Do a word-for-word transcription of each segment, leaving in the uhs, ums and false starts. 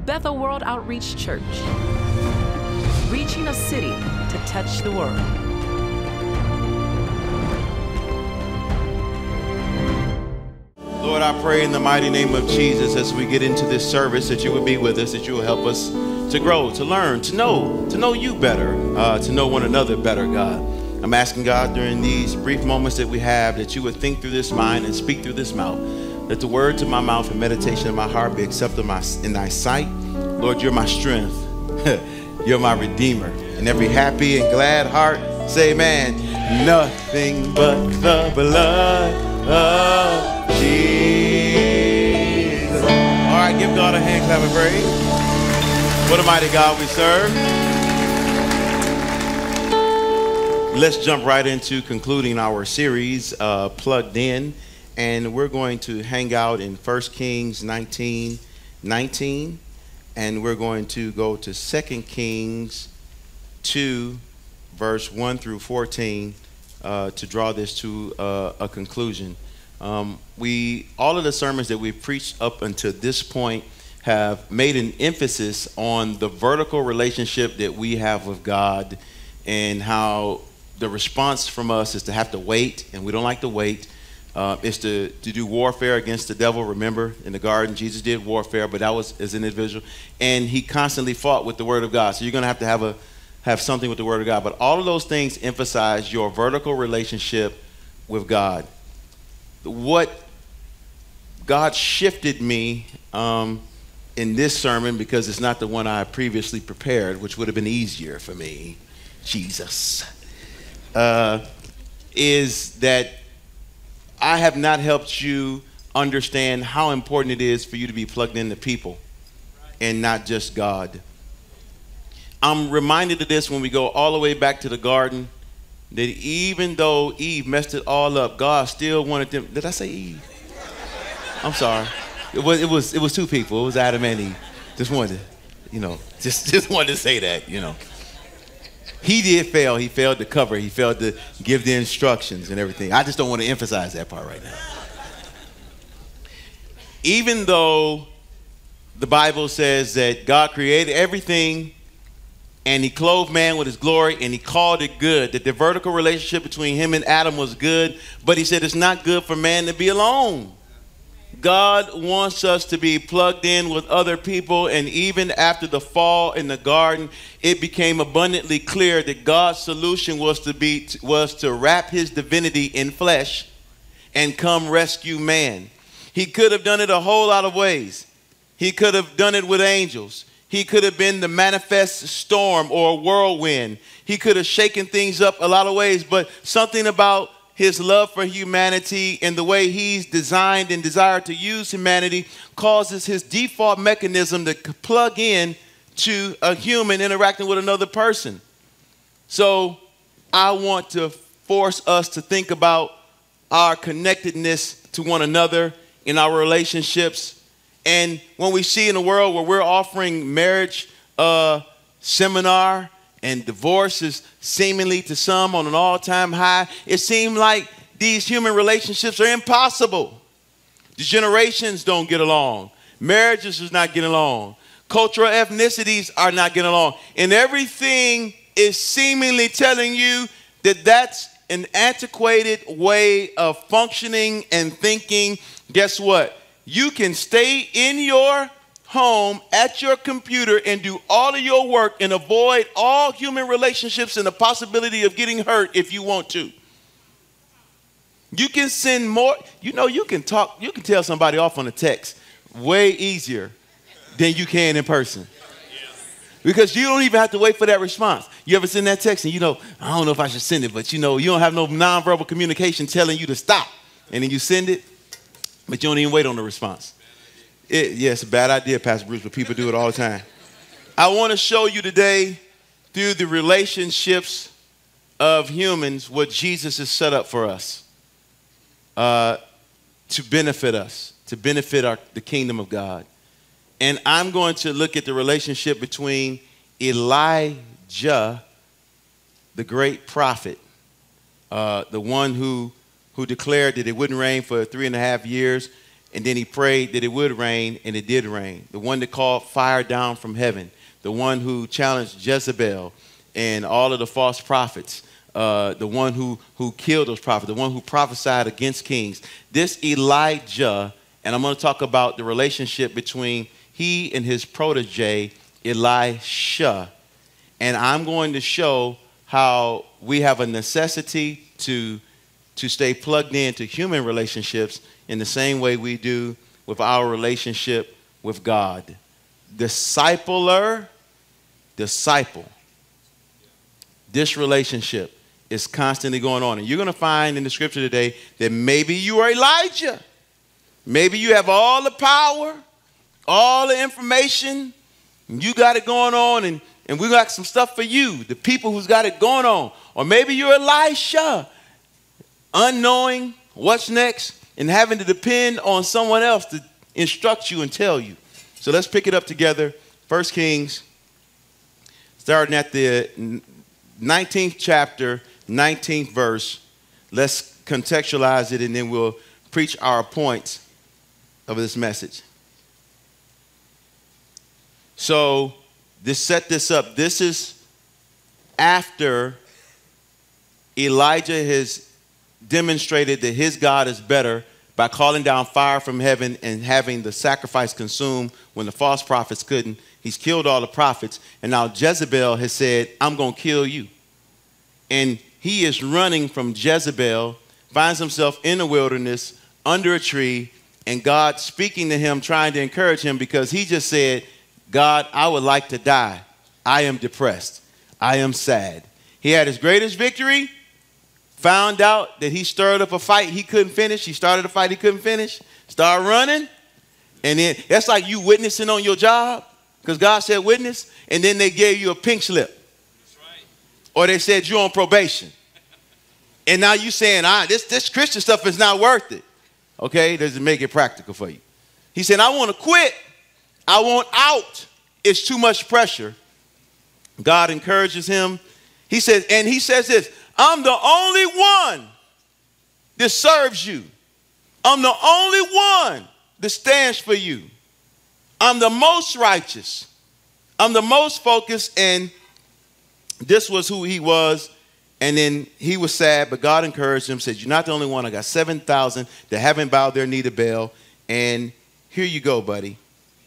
Bethel World Outreach Church, reaching a city to touch the world. Lord, I pray in the mighty name of Jesus as we get into this service that you would be with us, that you will help us to grow, to learn, to know, to know you better, uh, to know one another better, God. I'm asking God during these brief moments that we have that you would think through this mind and speak through this mouth. Let the words of my mouth and meditation of my heart be accepted in thy sight. Lord, you're my strength. You're my redeemer. And every happy and glad heart say amen. Nothing but the blood of Jesus. All right, give God a hand clap of praise. What a mighty God we serve. Let's jump right into concluding our series, uh, Plugged In. And we're going to hang out in First Kings nineteen nineteen, and we're going to go to Second Kings two, verse one through fourteen, uh, to draw this to uh, a conclusion. Um, we all of the sermons that we've preached up until this point have made an emphasis on the vertical relationship that we have with God, and how the response from us is to have to wait, and we don't like to wait. Uh, is to, to do warfare against the devil. Remember, in the garden, Jesus did warfare, but that was as an individual. And he constantly fought with the word of God. So you're going to have to have a have something with the word of God. But all of those things emphasize your vertical relationship with God. What God shifted me um, in this sermon, because it's not the one I previously prepared, which would have been easier for me, Jesus, uh, is that I have not helped you understand how important it is for you to be plugged into people and not just God. I'm reminded of this when we go all the way back to the garden, that even though Eve messed it all up, God still wanted them. Did I say Eve? I'm sorry. It was it was it was two people. It was Adam and Eve. Just wanted to, you know, just just wanted to say that, you know. He did fail. He failed to cover. He failed to give the instructions and everything. I just don't want to emphasize that part right now. Even though the Bible says that God created everything and he clothed man with his glory and he called it good, that the vertical relationship between him and Adam was good, but he said it's not good for man to be alone. God wants us to be plugged in with other people, and even after the fall in the garden, it became abundantly clear that God's solution was to be was to wrap his divinity in flesh and come rescue man. He could have done it a whole lot of ways. He could have done it with angels. He could have been the manifest storm or whirlwind. He could have shaken things up a lot of ways, but something about his love for humanity and the way he's designed and desired to use humanity causes his default mechanism to plug in to a human interacting with another person. So I want to force us to think about our connectedness to one another in our relationships. And when we see in a world where we're offering marriage uh, seminar, and divorce is seemingly to some on an all-time high, it seems like these human relationships are impossible. The generations don't get along. Marriages is not getting along. Cultural ethnicities are not getting along. And everything is seemingly telling you that that's an antiquated way of functioning and thinking. Guess what? You can stay in your home at your computer and do all of your work and avoid all human relationships and the possibility of getting hurt if you want to. You can send more, you know, you can talk, you can tell somebody off on a text way easier than you can in person. Because you don't even have to wait for that response. You ever send that text and you know, I don't know if I should send it, but you know, you don't have no nonverbal communication telling you to stop. And then you send it, but you don't even wait on the response. It, yeah, it's a bad idea, Pastor Bruce, but people do it all the time. I want to show you today, through the relationships of humans, what Jesus has set up for us uh, to benefit us, to benefit our, the kingdom of God. And I'm going to look at the relationship between Elijah, the great prophet, uh, the one who, who declared that it wouldn't rain for three and a half years, And then he prayed that it would rain, and it did rain. The one that called fire down from heaven. The one who challenged Jezebel and all of the false prophets. Uh, the one who, who killed those prophets. The one who prophesied against kings. This Elijah, and I'm going to talk about the relationship between he and his protege, Elisha. And I'm going to show how we have a necessity to, to stay plugged into human relationships in the same way we do with our relationship with God. Discipler, disciple. This relationship is constantly going on. And you're going to find in the scripture today that maybe you are Elijah. Maybe you have all the power, all the information, and you got it going on, and, and we got some stuff for you, the people who's got it going on. Or maybe you're Elisha, unknowing what's next, and having to depend on someone else to instruct you and tell you. So let's pick it up together. First Kings, starting at the nineteenth chapter, nineteenth verse. Let's contextualize it, and then we'll preach our points of this message. So this set this up. This is after Elijah has demonstrated that his God is better by calling down fire from heaven and having the sacrifice consumed when the false prophets couldn't. He's killed all the prophets. And now Jezebel has said, I'm going to kill you. And he is running from Jezebel, finds himself in the wilderness under a tree, and God speaking to him, trying to encourage him, because he just said, God, I would like to die. I am depressed. I am sad. He had his greatest victory. Found out that he stirred up a fight he couldn't finish. He started a fight he couldn't finish. Started running. And then that's like you witnessing on your job, because God said witness, and then they gave you a pink slip. That's right. Or they said you're on probation. And now you saying, ah, this, this Christian stuff is not worth it. Okay, does it make it practical for you? He said, I want to quit. I want out. It's too much pressure. God encourages him. He says, and he says this, I'm the only one that serves you. I'm the only one that stands for you. I'm the most righteous. I'm the most focused. And this was who he was. And then he was sad, but God encouraged him, said, you're not the only one. I got seven thousand that haven't bowed their knee to Baal. And here you go, buddy.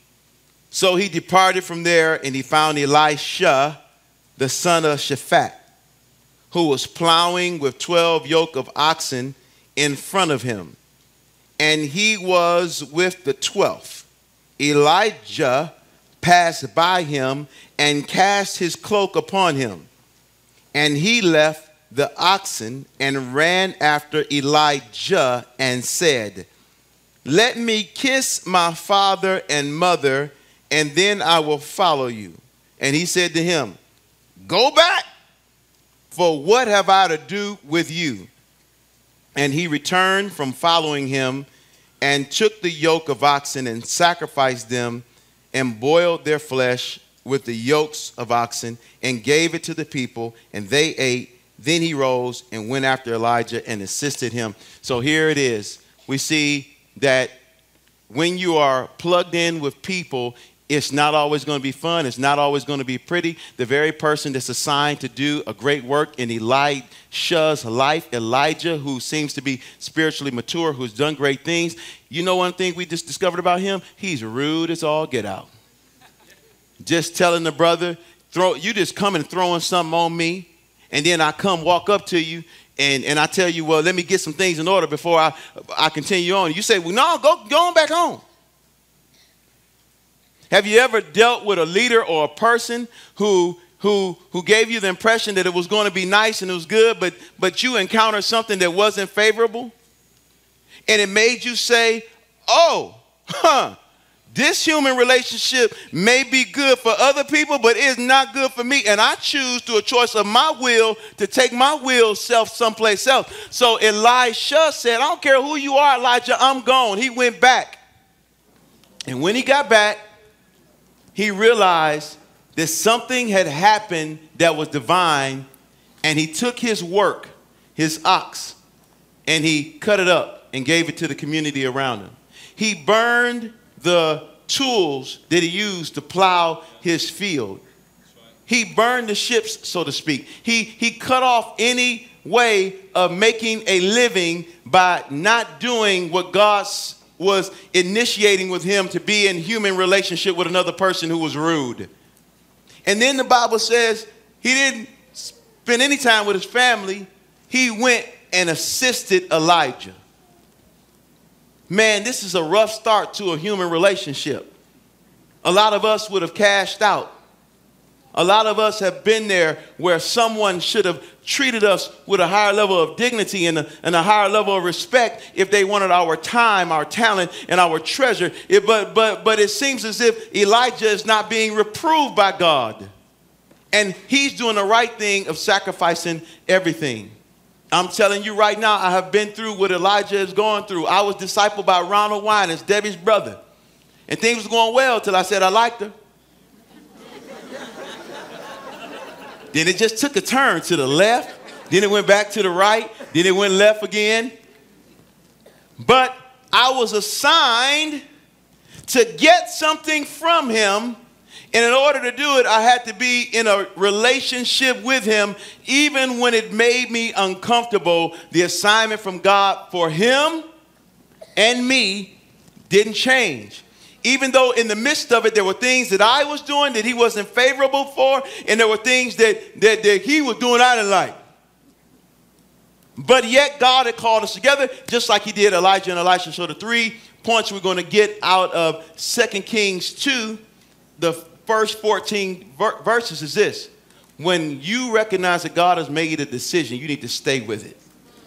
So he departed from there, and he found Elisha, the son of Shaphat, who was plowing with twelve yoke of oxen in front of him. And he was with the twelfth. Elijah passed by him and cast his cloak upon him. And he left the oxen and ran after Elijah and said, let me kiss my father and mother, and then I will follow you. And he said to him, go back, for what have I to do with you? And he returned from following him and took the yoke of oxen and sacrificed them and boiled their flesh with the yokes of oxen and gave it to the people, and they ate. Then he rose and went after Elijah and assisted him. So here it is. We see that when you are plugged in with people, it's not always going to be fun. It's not always going to be pretty. The very person that's assigned to do a great work in Elisha's life, Elijah, who seems to be spiritually mature, who's done great things. You know one thing we just discovered about him? He's rude as all get out. Just telling the brother, throw, you just coming and throwing something on me, and then I come walk up to you, and, and I tell you, well, let me get some things in order before I, I continue on. You say, well, no, go, go on back home. Have you ever dealt with a leader or a person who, who, who gave you the impression that it was going to be nice and it was good, but, but you encountered something that wasn't favorable? And it made you say, oh, huh, this human relationship may be good for other people, but it's not good for me. And I choose through a choice of my will to take my will self someplace else. So Elisha said, I don't care who you are, Elijah, I'm gone. He went back. And when he got back, he realized that something had happened that was divine, and he took his work, his ox, and he cut it up and gave it to the community around him. He burned the tools that he used to plow his field. He burned the ships, so to speak. He, he cut off any way of making a living by not doing what God was initiating with him to be in human relationship with another person who was rude. And then the Bible says he didn't spend any time with his family. He went and assisted Elijah. Man, this is a rough start to a human relationship. A lot of us would have cashed out. A lot of us have been there where someone should have treated us with a higher level of dignity and a, and a higher level of respect if they wanted our time, our talent, and our treasure. It, but, but, but it seems as if Elijah is not being reproved by God. And he's doing the right thing of sacrificing everything. I'm telling you right now, I have been through what Elijah is going through. I was discipled by Ronald Winans, Debbie's brother. And things was going well till I said I liked her. Then it just took a turn to the left. Then it went back to the right. Then it went left again. But I was assigned to get something from him. And in order to do it, I had to be in a relationship with him, even when it made me uncomfortable. The assignment from God for him and me didn't change. Even though in the midst of it, there were things that I was doing that he wasn't favorable for, and there were things that, that, that he was doing I didn't like. But yet God had called us together, just like he did Elijah and Elisha. So the three points we're going to get out of Second Kings two, the first fourteen ver- verses is this. When you recognize that God has made a decision, you need to stay with it.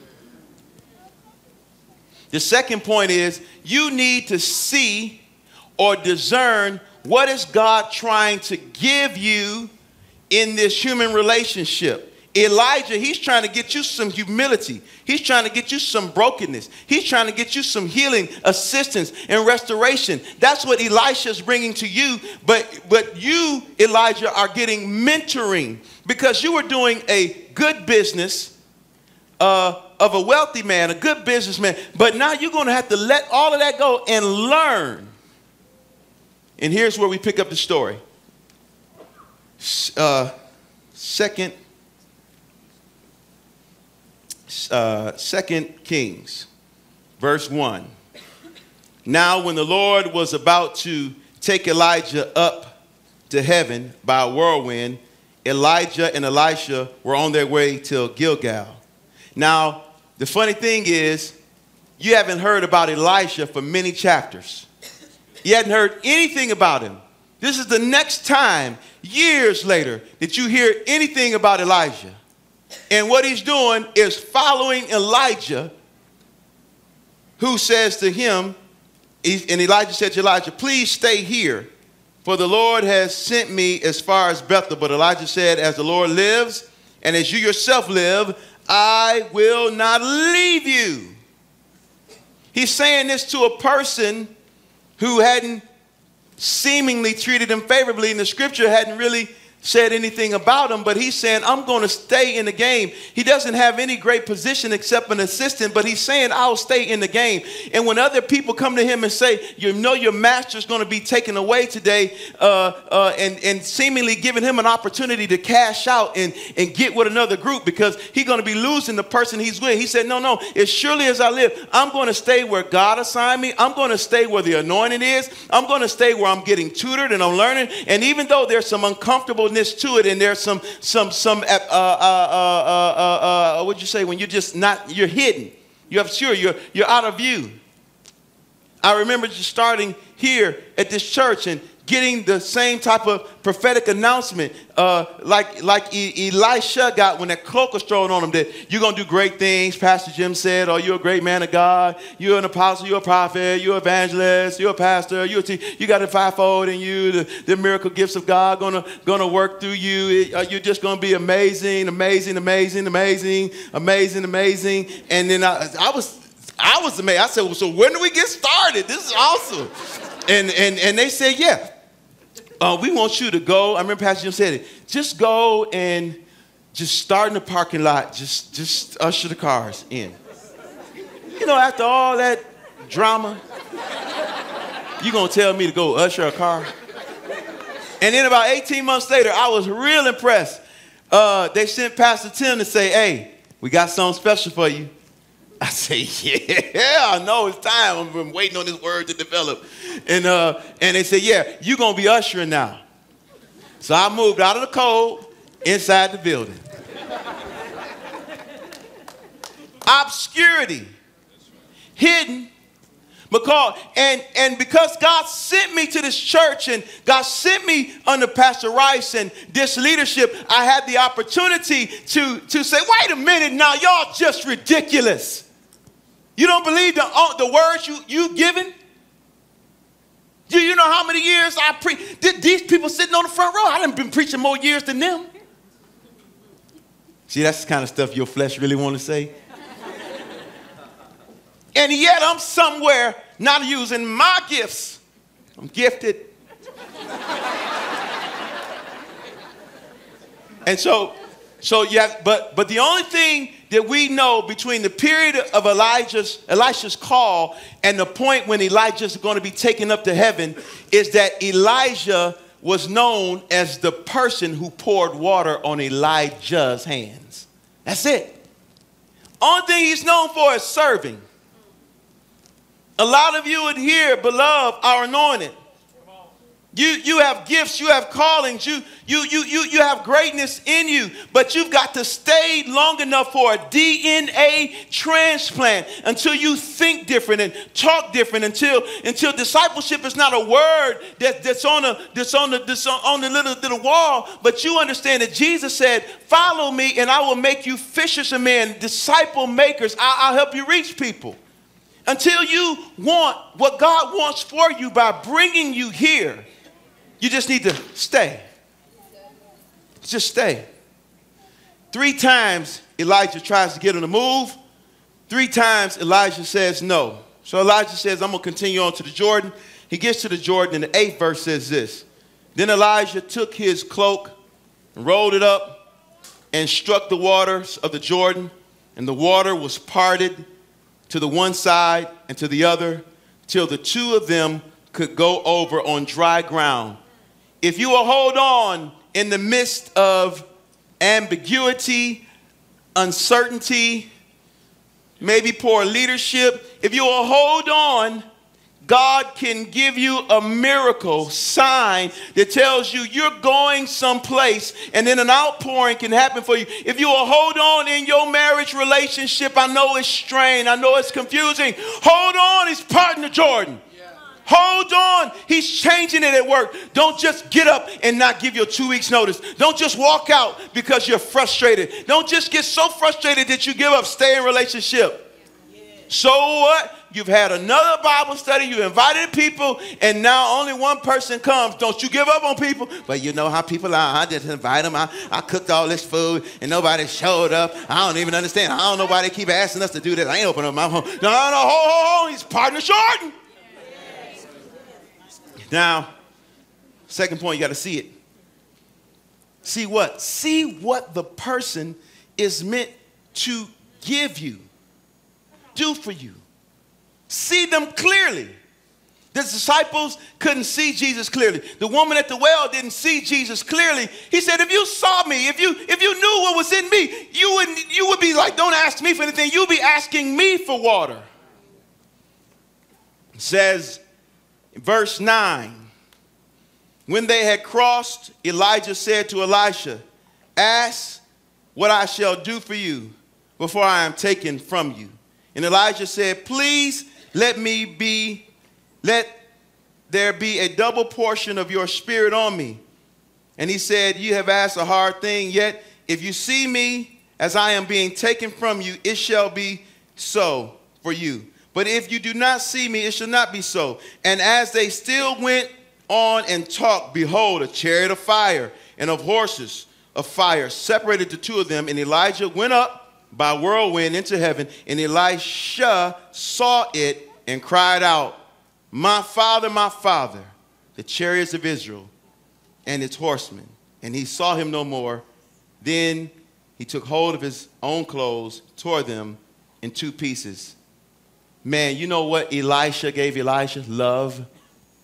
The second point is you need to see or discern what is God trying to give you in this human relationship. Elijah, he's trying to get you some humility. He's trying to get you some brokenness. He's trying to get you some healing, assistance, and restoration. That's what Elisha's bringing to you. But, but you, Elijah, are getting mentoring because you were doing a good business uh, of a wealthy man, a good businessman. But now you're going to have to let all of that go and learn. And here's where we pick up the story. Uh, second, uh, Second Kings, verse one. Now when the Lord was about to take Elijah up to heaven by a whirlwind, Elijah and Elisha were on their way to Gilgal. Now, the funny thing is, you haven't heard about Elisha for many chapters. You hadn't heard anything about him. This is the next time, years later, that you hear anything about Elijah. And what he's doing is following Elijah, who says to him, and Elijah said to Elijah, please stay here, for the Lord has sent me as far as Bethel. But Elijah said, as the Lord lives, and as you yourself live, I will not leave you. He's saying this to a person who hadn't seemingly treated him favorably, and the scripture hadn't really said anything about him, but he's saying, I'm going to stay in the game. He doesn't have any great position except an assistant, but he's saying, I'll stay in the game. And when other people come to him and say, you know your master's going to be taken away today, uh, uh, and, and seemingly giving him an opportunity to cash out and, and get with another group because he's going to be losing the person he's with. He said, no, no, as surely as I live, I'm going to stay where God assigned me. I'm going to stay where the anointing is. I'm going to stay where I'm getting tutored and I'm learning. And even though there's some uncomfortable to it, and there's some some some uh, uh, uh, uh, uh, what'd you say when you're just not you're hidden, you're obscure, you're you're out of view. I remember just starting here at this church and getting the same type of prophetic announcement uh, like like e- Elisha got when that cloak was thrown on him, that you're going to do great things. Pastor Jim said, oh, you're a great man of God. You're an apostle, you're a prophet, you're an evangelist, you're a pastor, you're a te- you got a fivefold in you. The, the miracle gifts of God going to gonna work through you. It, uh, you're just going to be amazing, amazing, amazing, amazing, amazing, amazing. And then I, I was I was amazed. I said, well, so when do we get started? This is awesome. And, and, and they said, yeah. Uh, we want you to go. I remember Pastor Jim said it. Just go and just start in the parking lot. Just, just usher the cars in. You know, after all that drama, You gonna tell me to go usher a car? And then about eighteen months later, I was real impressed. Uh, they sent Pastor Tim to say, hey, we got something special for you. I say, yeah, I know it's time. I've been waiting on this word to develop. And, uh, and they said, yeah, you're going to be ushering now. So I moved out of the cold inside the building. Obscurity. Hidden. Because, and, and because God sent me to this church and God sent me under Pastor Rice and this leadership, I had the opportunity to, to say, wait a minute now, y'all just ridiculous. You don't believe the, uh, the words you, you given? Do you know how many years I preach? These people sitting on the front row, I done been preaching more years than them. See, that's the kind of stuff your flesh really want to say. And yet I'm somewhere not using my gifts. I'm gifted. And so, so yeah, but but the only thing that we know between the period of Elijah's Elisha's call and the point when Elijah's going to be taken up to heaven is that Elijah was known as the person who poured water on Elijah's hands. That's it. Only thing he's known for is serving. A lot of you in here, beloved, are anointed. You, you have gifts, you have callings, you, you, you, you, you have greatness in you, but you've got to stay long enough for a D N A transplant until you think different and talk different, until, until discipleship is not a word that, that's on, a, that's on, the, that's on the little, little wall, but you understand that Jesus said, follow me and I will make you fishers of men, disciple makers. I, I'll help you reach people. Until you want what God wants for you by bringing you here, you just need to stay. Just stay. Three times Elijah tries to get him to move. Three times Elijah says no. So Elijah says, I'm going to continue on to the Jordan. He gets to the Jordan, and the eighth verse says this. Then Elijah took his cloak and rolled it up and struck the waters of the Jordan, and the water was parted to the one side and to the other, till the two of them could go over on dry ground. If you will hold on in the midst of ambiguity, uncertainty, maybe poor leadership, if you will hold on, God can give you a miracle sign that tells you you're going someplace, and then an outpouring can happen for you. If you will hold on in your marriage relationship, I know it's strained, I know it's confusing. Hold on, he's parting the Jordan. Yeah. Hold on, he's changing it at work. Don't just get up and not give your two weeks notice. Don't just walk out because you're frustrated. Don't just get so frustrated that you give up. Stay in relationship. Yeah. So what? You've had another Bible study, you invited people, and now only one person comes. Don't you give up on people. But you know how people are. I just invite them. I, I cooked all this food, and nobody showed up. I don't even understand. I don't know why they keep asking us to do this. I ain't opening up my home. No, no, no, ho, ho, ho. He's partner Jordan. Now, second point, you got to see it. See what? See what the person is meant to give you, do for you. See them clearly. The disciples couldn't see Jesus clearly. The woman at the well didn't see Jesus clearly. He said, if you saw me, if you if you knew what was in me, you would, you would be like, don't ask me for anything. You'll be asking me for water. It says, in verse nine, when they had crossed, Elijah said to Elisha, ask what I shall do for you before I am taken from you. And Elijah said, please let me be, let there be a double portion of your spirit on me. And he said, you have asked a hard thing, yet if you see me as I am being taken from you, it shall be so for you. But if you do not see me, it shall not be so. And as they still went on and talked, behold, a chariot of fire and of horses of fire separated the two of them. And Elijah went up by whirlwind into heaven, and Elisha saw it and cried out, my father, my father, the chariots of Israel and its horsemen. And he saw him no more. Then he took hold of his own clothes, tore them in two pieces. Man, you know what Elisha gave Elisha? Love.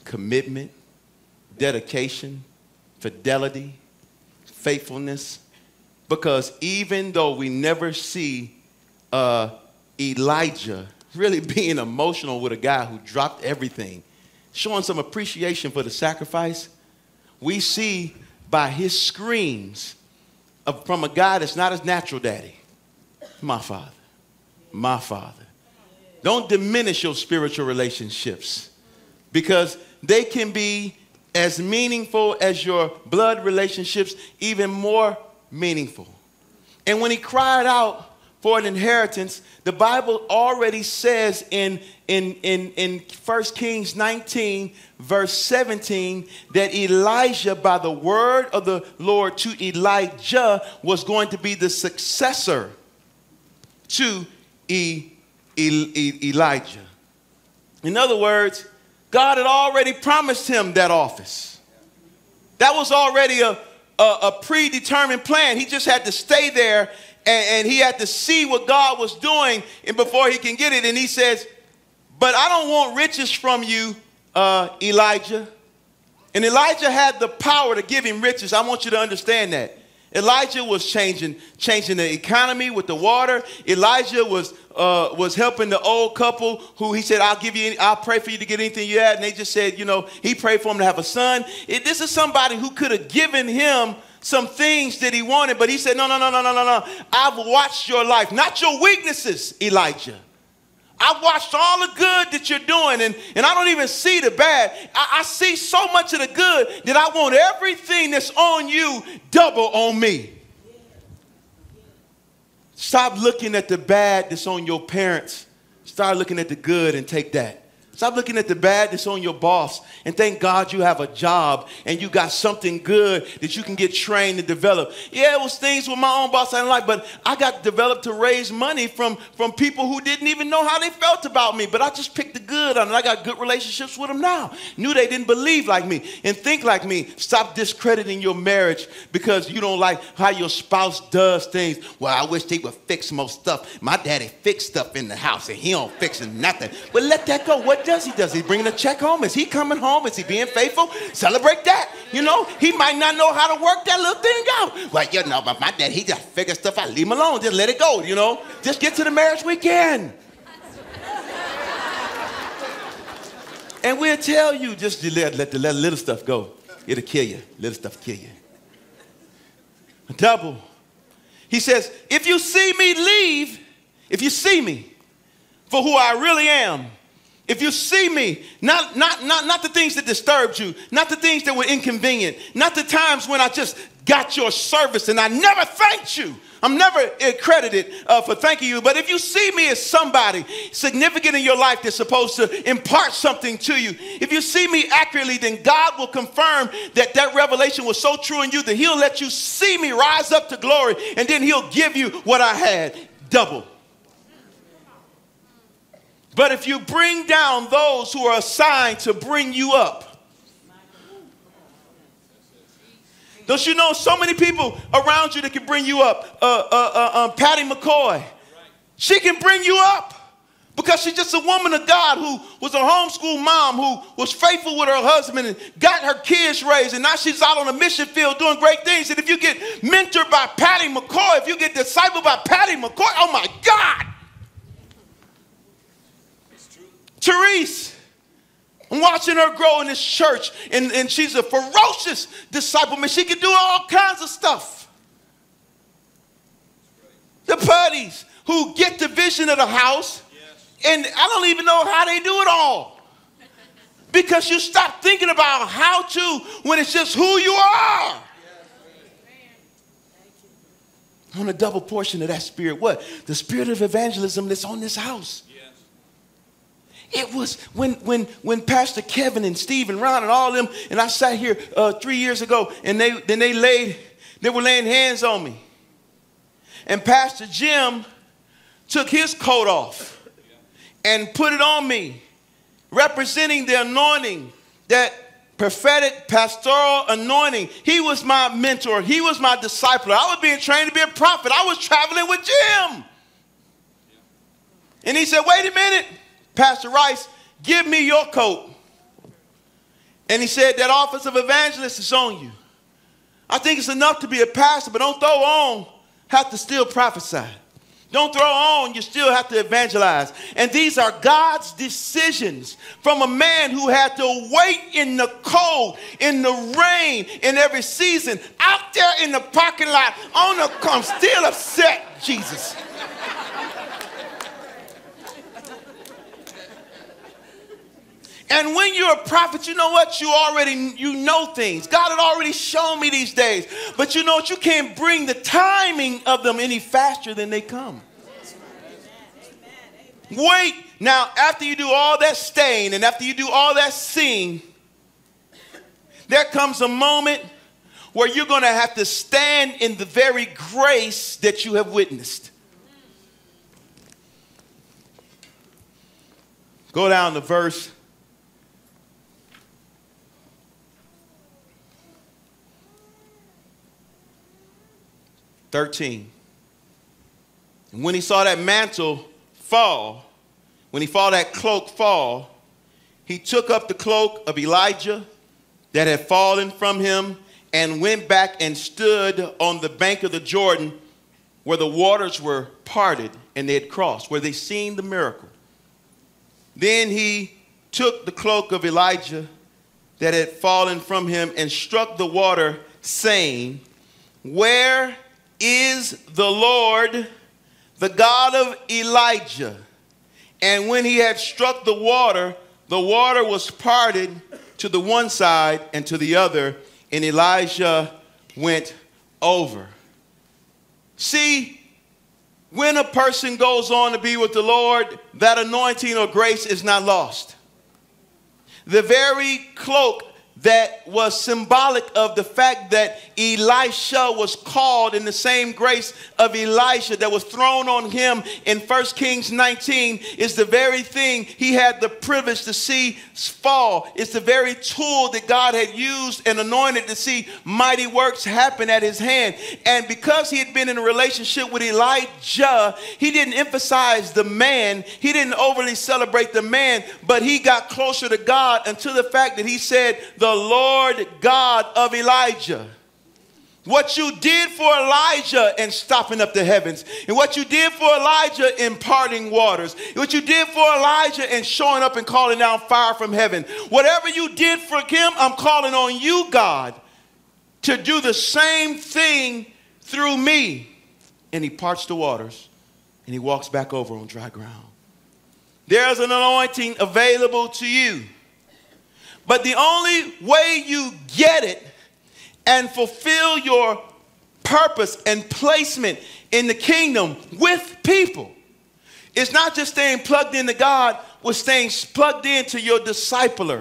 commitment, dedication, fidelity, faithfulness. Because even though we never see uh, Elijah really being emotional with a guy who dropped everything, showing some appreciation for the sacrifice, we see by his screams of, from a guy that's not his natural daddy, my father, my father. Don't diminish your spiritual relationships, because they can be as meaningful as your blood relationships, even more meaningful. And when he cried out for an inheritance, the Bible already says in, in, in, in First Kings nineteen, verse seventeen, that Elijah, by the word of the Lord to Elijah, was going to be the successor to E- E- E- Elijah. In other words, God had already promised him that office. That was already a, a, a predetermined plan. He just had to stay there, and, and he had to see what God was doing and before he can get it. And he says, but I don't want riches from you, uh, Elijah. And Elijah had the power to give him riches. I want you to understand that. Elijah was changing, changing the economy with the water. Elijah was uh, was helping the old couple who he said, I'll give you, any, I'll pray for you to get anything you had. And they just said, you know, he prayed for him to have a son. It, this is somebody who could have given him some things that he wanted, but he said, no, no, no, no, no, no, no. I've watched your life, not your weaknesses, Elijah. I've watched all the good that you're doing, and, and I don't even see the bad. I, I see so much of the good that I want everything that's on you double on me. Stop looking at the bad that's on your parents. Start looking at the good and take that. Stop looking at the bad that's on your boss and thank God you have a job and you got something good that you can get trained and develop. Yeah, it was things with my own boss I didn't like, but I got developed to raise money from, from people who didn't even know how they felt about me. But I just picked the good on it. I got good relationships with them now. Knew they didn't believe like me and think like me. Stop discrediting your marriage because you don't like how your spouse does things. Well, I wish they would fix more stuff. My daddy fixed stuff in the house and he don't fix nothing. But let that go. What does he does? He bringing a check home? Is he coming home? Is he being faithful? Celebrate that. You know, he might not know how to work that little thing out. Well, you know, but my dad, he just figure stuff out. Leave him alone. Just let it go, you know. Just get to the marriage weekend. And we'll tell you, just let, let the let little stuff go. It'll kill you. Little stuff kill you. Double. He says, if you see me leave, if you see me for who I really am, if you see me, not, not, not, not the things that disturbed you, not the things that were inconvenient, not the times when I just got your service and I never thanked you. I'm never credited uh, for thanking you. But if you see me as somebody significant in your life that's supposed to impart something to you, if you see me accurately, then God will confirm that that revelation was so true in you that he'll let you see me rise up to glory, and then he'll give you what I had, double. But if you bring down those who are assigned to bring you up, don't you know so many people around you that can bring you up? Uh, uh, uh, um, Patty McCoy, she can bring you up because she's just a woman of God who was a homeschool mom who was faithful with her husband and got her kids raised, and now she's out on the mission field doing great things. And if you get mentored by Patty McCoy, if you get discipled by Patty McCoy, oh my God. Therese, I'm watching her grow in this church, and, and she's a ferocious disciple. Man, she can do all kinds of stuff. The Putties, who get the vision of the house, and I don't even know how they do it all. Because you stop thinking about how to when it's just who you are. I want a double portion of that spirit. What? The spirit of evangelism that's on this house. It was when when when Pastor Kevin and Steve and Ron and all of them, and I sat here uh, three years ago, and they then they laid they were laying hands on me, and Pastor Jim took his coat off and put it on me, representing the anointing, that prophetic pastoral anointing. He was my mentor. He was my discipler. I was being trained to be a prophet. I was traveling with Jim, and he said, "Wait a minute, Pastor Rice, give me your coat." And he said that office of evangelist is on you. I think it's enough to be a pastor, but don't throw on, have to still prophesy. Don't throw on, you still have to evangelize. And these are God's decisions from a man who had to wait in the cold, in the rain, in every season, out there in the parking lot, on the I'm still upset, Jesus. And when you're a prophet, you know what? You already, you know things. God had already shown me these days. But you know what? You can't bring the timing of them any faster than they come. Wait. Now, after you do all that staying and after you do all that seeing, there comes a moment where you're going to have to stand in the very grace that you have witnessed. Go down to verse thirteen. And when he saw that mantle fall, when he saw that cloak fall, he took up the cloak of Elijah that had fallen from him and went back and stood on the bank of the Jordan where the waters were parted and they had crossed, where they seen the miracle. Then he took the cloak of Elijah that had fallen from him and struck the water, saying, "Where is the Lord, the God of Elijah?" And when he had struck the water, the water was parted to the one side and to the other, and Elijah went over. See, when a person goes on to be with the Lord, that anointing or grace is not lost. The very cloak that was symbolic of the fact that Elisha was called in the same grace of Elisha that was thrown on him in First Kings nineteen is the very thing he had the privilege to see fall. It's the very tool that God had used and anointed to see mighty works happen at his hand. And because he had been in a relationship with Elijah, he didn't emphasize the man. He didn't overly celebrate the man, but he got closer to God until the fact that he said, "The Lord God of Elijah." What you did for Elijah in stopping up the heavens, and what you did for Elijah in parting waters, what you did for Elijah in showing up and calling down fire from heaven, whatever you did for him, I'm calling on you, God, to do the same thing through me. And he parts the waters and he walks back over on dry ground. There's an anointing available to you. But the only way you get it and fulfill your purpose and placement in the kingdom with people is not just staying plugged into God, but staying plugged into your discipler.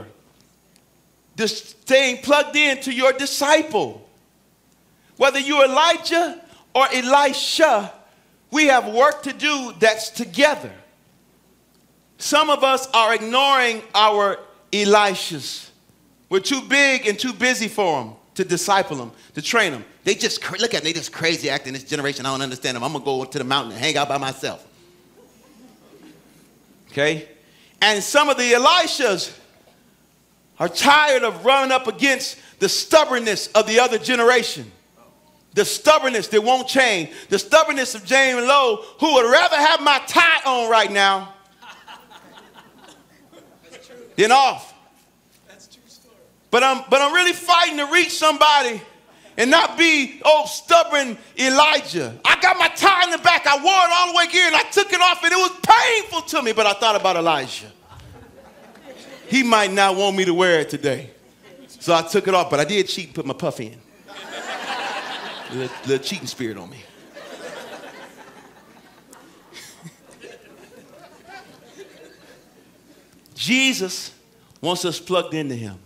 Just staying plugged into your disciple. Whether you're Elijah or Elisha, we have work to do that's together. Some of us are ignoring our Elishas. We're too big and too busy for them, to disciple them, to train them. They just, look at them, they just crazy acting this generation. I don't understand them. I'm going to go to the mountain and hang out by myself. Okay? And some of the Elishas are tired of running up against the stubbornness of the other generation. The stubbornness that won't change. The stubbornness of James Lowe, who would rather have my tie on right now than off. But I'm, but I'm really fighting to reach somebody and not be, oh, stubborn Elijah. I got my tie in the back. I wore it all the way here and I took it off and it was painful to me. But I thought about Elijah. He might not want me to wear it today. So I took it off, but I did cheat and put my puff in. A little, little cheating spirit on me. Jesus wants us plugged into him.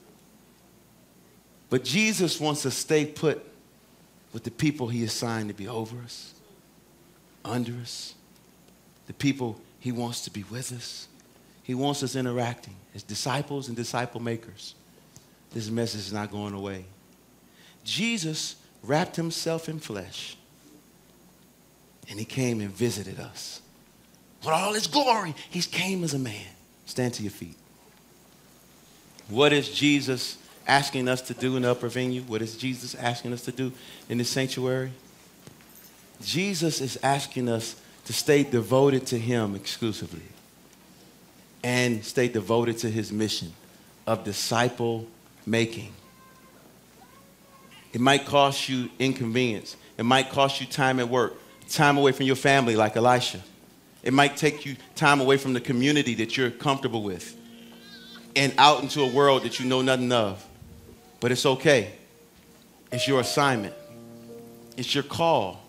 But Jesus wants to stay put with the people he assigned to be over us, under us, the people he wants to be with us. He wants us interacting as disciples and disciple makers. This message is not going away. Jesus wrapped himself in flesh, and he came and visited us. With all his glory, he came as a man. Stand to your feet. What is Jesus asking us to do in the upper venue? What is Jesus asking us to do in the sanctuary? Jesus is asking us to stay devoted to him exclusively and stay devoted to his mission of disciple making. It might cost you inconvenience. It might cost you time at work, time away from your family like Elisha. It might take you time away from the community that you're comfortable with and out into a world that you know nothing of. But it's okay. It's your assignment. It's your call.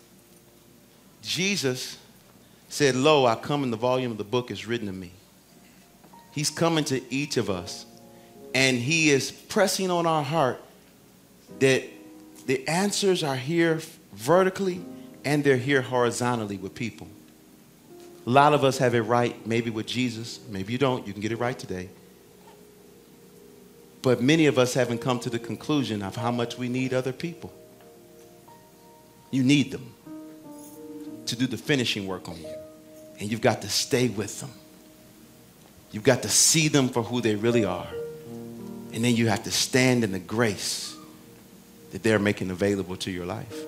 Jesus said, "Lo, I come in the volume of the book is written of me." He's coming to each of us, and he is pressing on our heart that the answers are here vertically and they're here horizontally with people. A lot of us have it right, maybe with Jesus. Maybe you don't. You can get it right today. But many of us haven't come to the conclusion of how much we need other people. You need them to do the finishing work on you. And you've got to stay with them. You've got to see them for who they really are. And then you have to stand in the grace that they're making available to your life.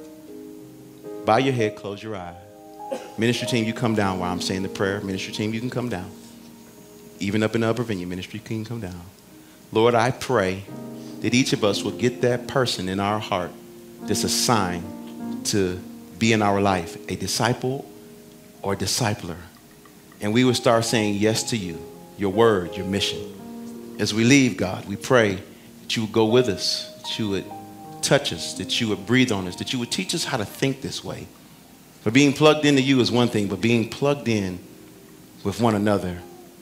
Bow your head, close your eye. Ministry team, you come down while I'm saying the prayer. Ministry team, you can come down. Even up in the upper venue, ministry can come down. Lord, I pray that each of us will get that person in our heart that's assigned to be in our life, a disciple or discipler. And we will start saying yes to you, your word, your mission. As we leave, God, we pray that you would go with us, that you would touch us, that you would breathe on us, that you would teach us how to think this way. For being plugged into you is one thing, but being plugged in with one another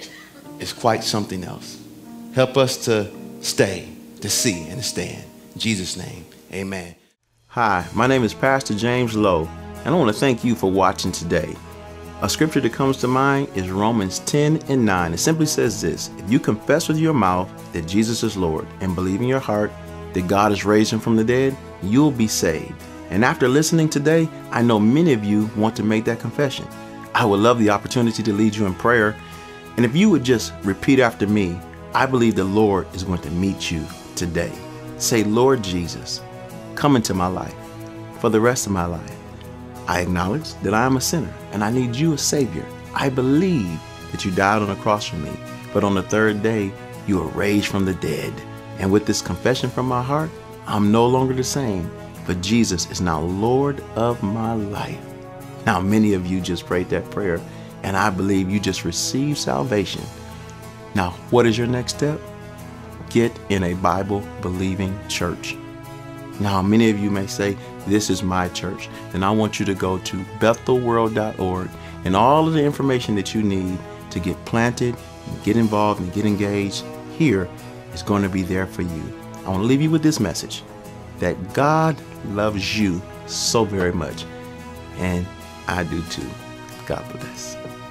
is quite something else. Help us to stay, to see, and to stand. In Jesus' name, amen. Hi, my name is Pastor James Lowe, and I want to thank you for watching today. A scripture that comes to mind is Romans ten and nine. It simply says this: if you confess with your mouth that Jesus is Lord and believe in your heart that God has raised him from the dead, you'll be saved. And after listening today, I know many of you want to make that confession. I would love the opportunity to lead you in prayer. And if you would just repeat after me, I believe the Lord is going to meet you today. Say, Lord Jesus, come into my life for the rest of my life. I acknowledge that I am a sinner and I need you as Savior. I believe that you died on the cross for me, but on the third day, you were raised from the dead. And with this confession from my heart, I'm no longer the same, but Jesus is now Lord of my life. Now, many of you just prayed that prayer, and I believe you just received salvation. Now, what is your next step? Get in a Bible-believing church. Now, many of you may say, this is my church. Then I want you to go to Bethel World dot org, and all of the information that you need to get planted, and get involved, and get engaged here is going to be there for you. I want to leave you with this message, that God loves you so very much, and I do too. God bless.